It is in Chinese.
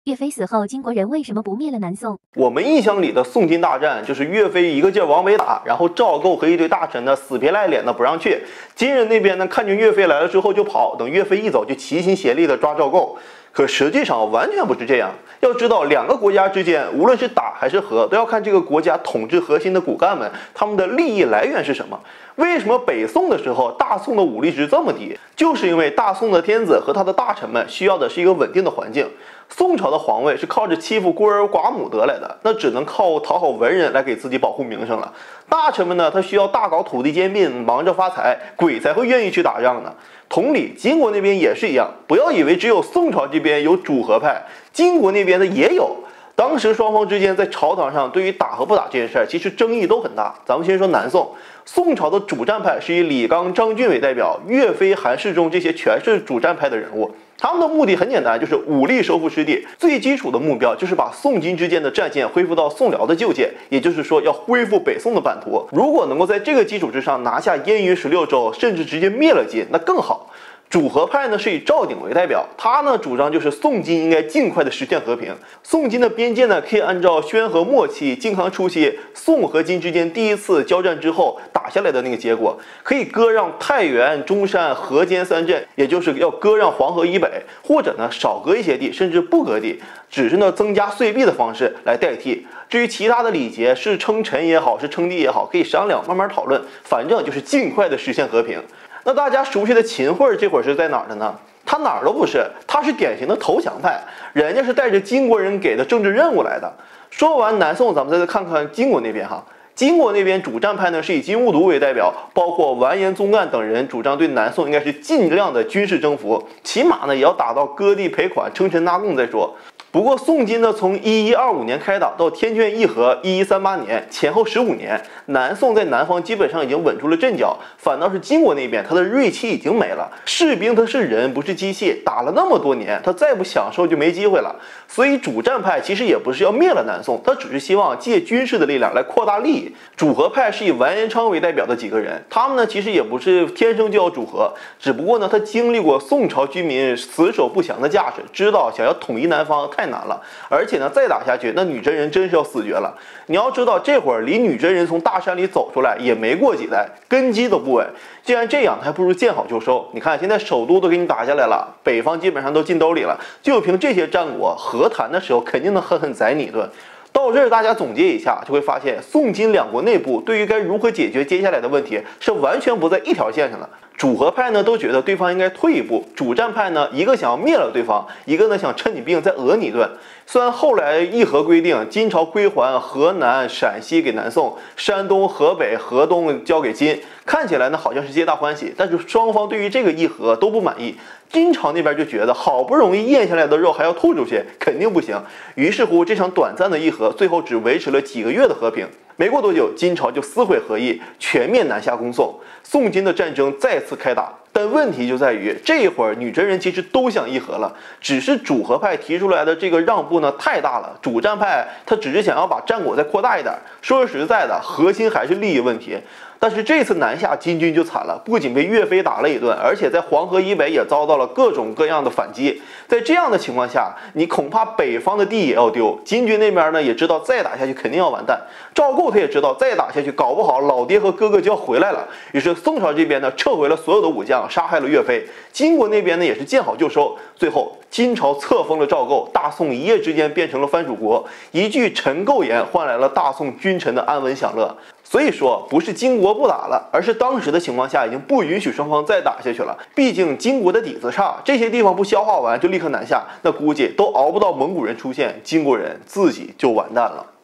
岳飞死后，金国人为什么不灭了南宋？ 我们印象里的宋金大战，就是岳飞一个劲儿往北打，然后赵构和一堆大臣呢死皮赖脸的不让去。金人那边呢看见岳飞来了之后就跑，等岳飞一走就齐心协力的抓赵构。可实际上完全不是这样。要知道，两个国家之间，无论是打还是和，都要看这个国家统治核心的骨干们，他们的利益来源是什么。为什么北宋的时候，大宋的武力值这么低？就是因为大宋的天子和他的大臣们需要的是一个稳定的环境。宋朝的皇位是靠着欺负孤儿寡母得来的，那只能靠讨好文人来给自己保护名声了。大臣们呢，他需要大搞土地兼并，忙着发财，鬼才会愿意去打仗呢。同理，金国那边也是一样，不要以为只有宋朝这边有主和派，金国那边的也有。当时双方之间在朝堂上对于打和不打这件事儿，其实争议都很大。咱们先说南宋，宋朝的主战派是以李纲、张俊为代表，岳飞、韩世忠这些全是主战派的人物。他们的目的很简单，就是武力收复失地。最基础的目标就是把宋金之间的战线恢复到宋辽的旧界，也就是说要恢复北宋的版图。如果能够在这个基础之上拿下燕云16州，甚至直接灭了金，那更好。主和派呢是以赵鼎为代表，他呢主张就是宋金应该尽快的实现和平。宋金的边界呢可以按照宣和末期、靖康初期宋和金之间第一次交战之后打下来的那个结果，可以割让太原、中山、河间3镇，也就是要割让黄河以北，或者呢少割一些地，甚至不割地，只是呢增加岁币的方式来代替。至于其他的礼节，是称臣也好，是称帝也好，可以商量慢慢讨论，反正就是尽快的实现和平。那大家熟悉的秦桧这会儿是在哪儿的呢？他哪儿都不是，他是典型的投降派，人家是带着金国人给的政治任务来的。说完南宋，咱们再看看金国那边哈。金国那边主战派呢是以金兀术为代表，包括完颜宗干等人主张对南宋应该是尽量的军事征服，起码呢也要打到割地赔款、称臣纳贡再说。不过宋金呢，从1125年开打到天眷议和1138年，前后15年，南宋在南方基本上已经稳住了阵脚，反倒是金国那边，他的锐气已经没了。士兵他是人，不是机器，打了那么多年，他再不享受就没机会了。所以主战派其实也不是要灭了南宋，他只是希望借军事的力量来扩大利益。主和派是以完颜昌为代表的几个人，他们呢其实也不是天生就要主和，只不过呢他经历过宋朝居民死守不降的架势，知道想要统一南方太难了，而且呢再打下去，那女真人真是要死绝了。你要知道，这会儿离女真人从大山里走出来也没过几代，根基都不稳。既然这样，还不如见好就收。你看现在首都都给你打下来了，北方基本上都进兜里了，就凭这些战果，和谈的时候肯定能狠狠宰你一顿。到这儿，大家总结一下，就会发现宋金两国内部对于该如何解决接下来的问题是完全不在一条线上的。主和派呢都觉得对方应该退一步，主战派呢一个想要灭了对方，一个呢想趁你病再讹你一顿。虽然后来议和规定金朝归还河南、陕西给南宋，山东、河北、河东交给金，看起来呢好像是皆大欢喜，但是双方对于这个议和都不满意。金朝那边就觉得好不容易咽下来的肉还要吐出去，肯定不行。于是乎，这场短暂的议和最后只维持了几个月的和平。没过多久，金朝就撕毁和议，全面南下攻宋，宋金的战争再次开打。但问题就在于，这会儿女真人其实都想议和了，只是主和派提出来的这个让步呢太大了，主战派他只是想要把战果再扩大一点。说实在的，核心还是利益问题。但是这次南下，金军就惨了，不仅被岳飞打了一顿，而且在黄河以北也遭到了各种各样的反击。在这样的情况下，你恐怕北方的地也要丢。金军那边呢也知道再打下去肯定要完蛋，赵构他也知道再打下去搞不好老爹和哥哥就要回来了。于是宋朝这边呢撤回了所有的武将，杀害了岳飞。金国那边呢也是见好就收，最后金朝册封了赵构，大宋一夜之间变成了藩属国，一句陈构言换来了大宋君臣的安稳享乐。所以说，不是金国不打了，而是当时的情况下已经不允许双方再打下去了。毕竟金国的底子差，这些地方不消化完就立刻南下，那估计都熬不到蒙古人出现，金国人自己就完蛋了。